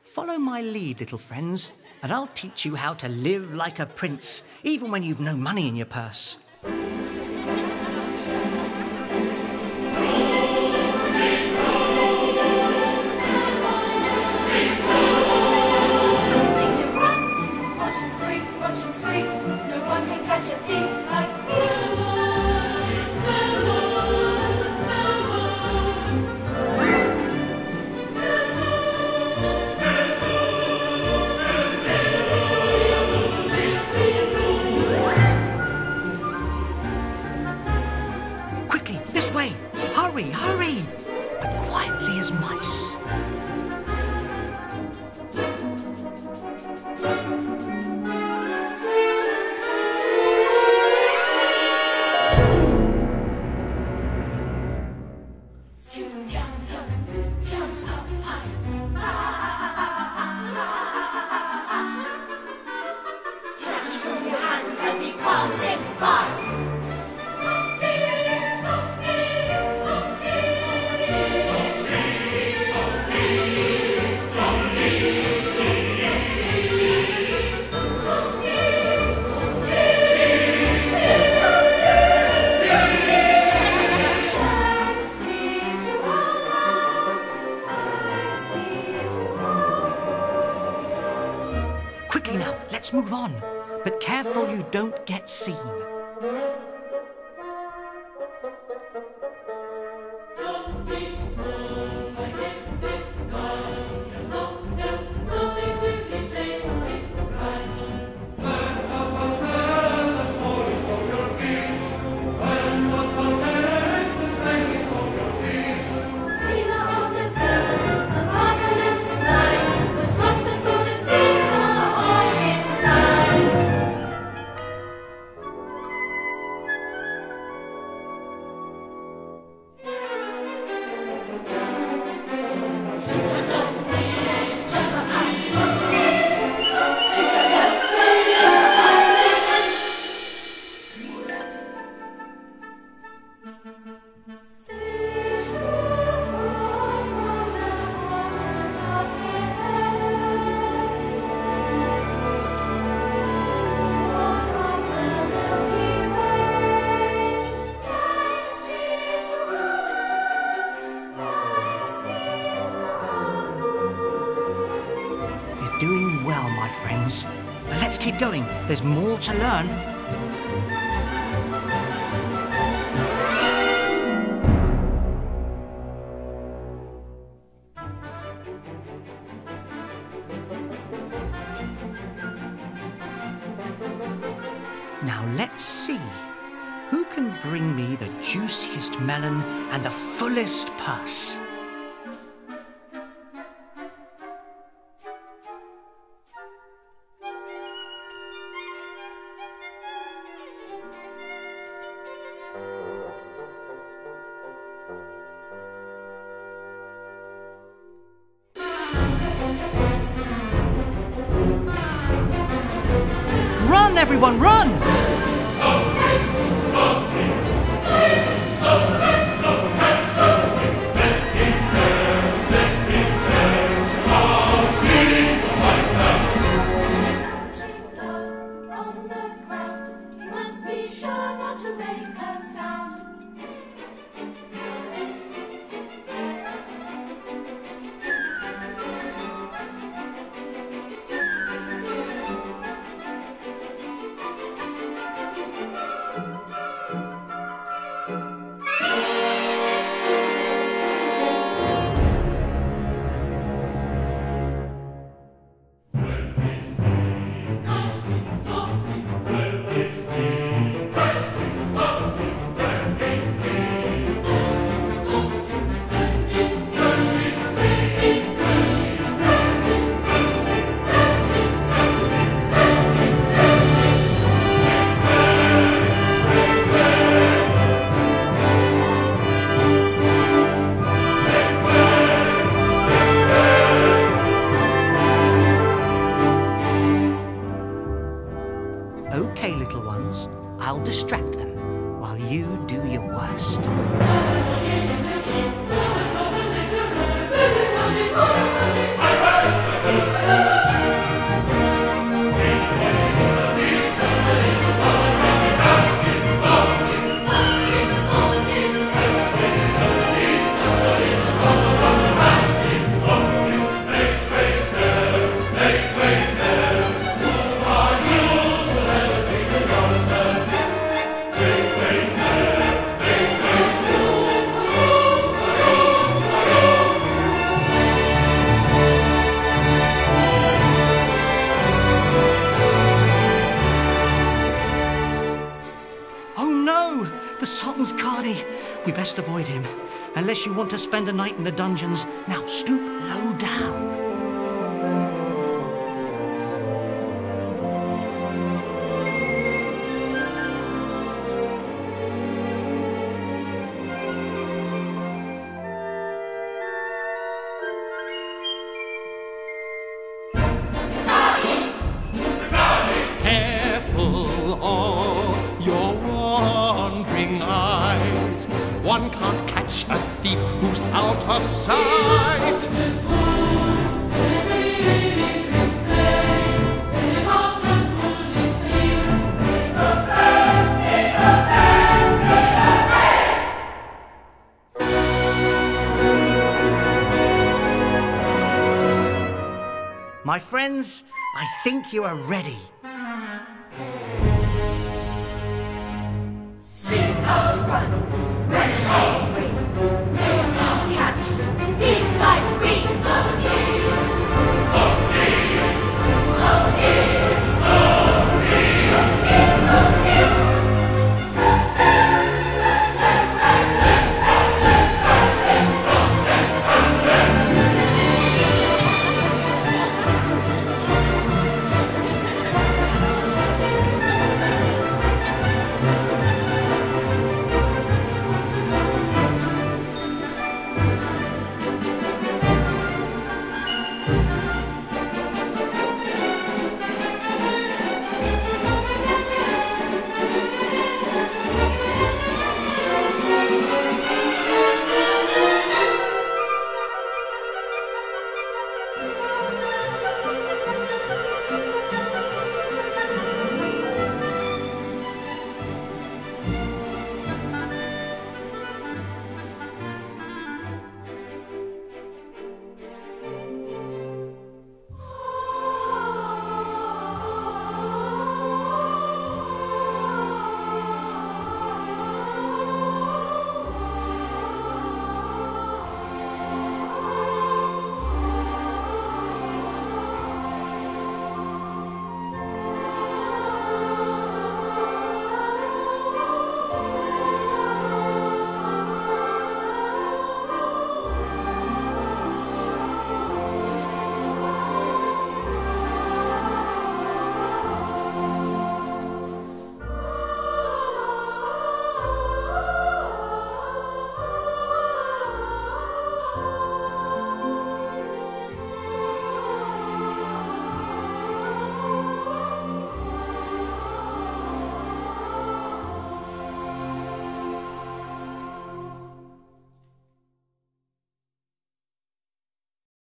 Follow my lead, little friends, and I'll teach you how to live like a prince, even when you've no money in your purse. Hurry! But quietly as mice. Stoop down low, jump up high. Snatch from your hand as he passes by. Quickly now, let's move on. But careful you don't get seen. Doing well, my friends. But let's keep going. There's more to learn. Now let's see. Who can bring me the juiciest melon and the fullest purse? Run, everyone, run! Okay, little ones, I'll distract them while you do your worst. I We best avoid him, unless you want to spend a night in the dungeons. Now stoop low down. One can't catch a thief who's out of sight. My friends, I think you are ready. Sing us run, wretch us spring. No one can catch thieves like we.